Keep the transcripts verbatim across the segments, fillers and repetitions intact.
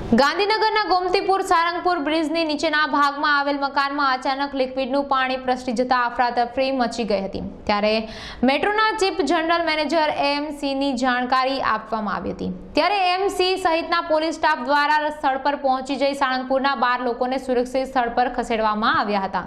ગાંધીનગરના ગોમતીપુર સારંગપુર બ્રિજની નીચેના ભાગમાં આવેલ મકાનમાં અચાનક લિક્વિડનું પાણી પ્રસરી જતા અફરાતફરી મચી ગઈ હતી। ત્યારે મેટ્રોના ચીફ જનરલ મેનેજર એએમસીની જાણકારી આપવામાં આવી હતી। ત્યારે એએમસી સહિતના પોલીસ સ્ટાફ દ્વારા સ્થળ પર પહોંચી જઈ સારંગપુરના બાર લોકોને સુરક્ષિત સ્થળ પર ખસેડવામાં આવ્યા હતા।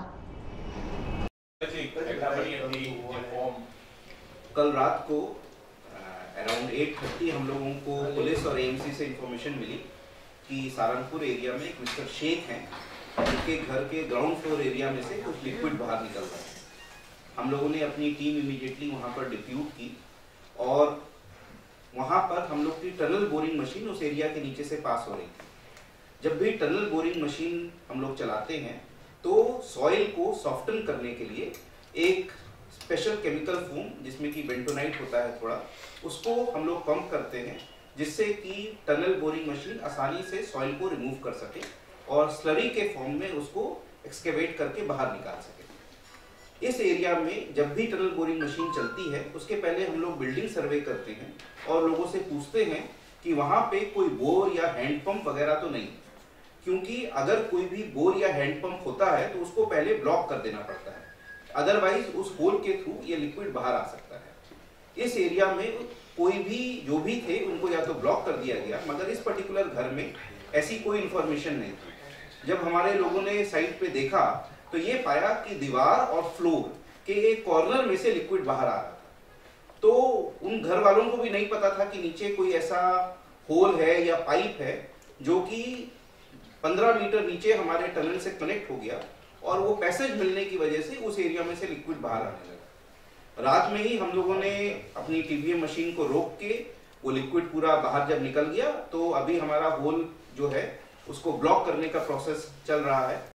कल रात को अराउंड एट थर्टी हम लोगों को पुलिस और एएमसी से इंफॉर्मेशन मिली कि सारंगपुर एरिया में एक मिस्टर शेख हैं, उनके घर के ग्राउंड फ्लोर एरिया में से कुछ लिक्विड बाहर निकल रहा है। हम लोगों ने अपनी टीम इमीडिएटली वहां पर डिप्यूट की और वहां पर हम लोग की टनल बोरिंग मशीन उस एरिया के नीचे से पास हो रही थी। जब भी टनल बोरिंग मशीन हम लोग चलाते हैं तो सॉइल को सॉफ्टन करने के लिए एक स्पेशल केमिकल फोम जिसमें कि बेंटोनाइट होता है थोड़ा, उसको हम लोग पंप करते हैं जिससे कि टनल बोरिंग मशीन आसानी से सॉइल को रिमूव कर सके और स्लरी के फॉर्म में उसको एक्सकेवेट करके बाहर निकाल सके। इस एरिया में जब भी टनल बोरिंग मशीन चलती है उसके पहले हम लोग बिल्डिंग सर्वे करते हैं और लोगों से पूछते हैं कि वहाँ पे कोई बोर या हैंडपंप वगैरह तो नहीं, क्योंकि अगर कोई भी बोर या हैंडपंप होता है तो उसको पहले ब्लॉक कर देना पड़ता है, अदरवाइज उस होल के थ्रू ये लिक्विड बाहर आ सकता है। इस एरिया में कोई भी जो भी थे उनको या तो ब्लॉक कर दिया गया, मगर इस पर्टिकुलर घर में ऐसी कोई इंफॉर्मेशन नहीं थी। जब हमारे लोगों ने साइट पे देखा तो ये पाया कि दीवार और फ्लोर के एक कॉर्नर में से लिक्विड बाहर आ रहा था। तो उन घर वालों को भी नहीं पता था कि नीचे कोई ऐसा होल है या पाइप है जो कि पंद्रह मीटर नीचे हमारे टनल से कनेक्ट हो गया और वो पैसेज मिलने की वजह से उस एरिया में से लिक्विड बाहर आने लगा। रात में ही हम लोगों ने अपनी टीवीएम मशीन को रोक के वो लिक्विड पूरा बाहर जब निकल गया तो अभी हमारा होल जो है उसको ब्लॉक करने का प्रोसेस चल रहा है।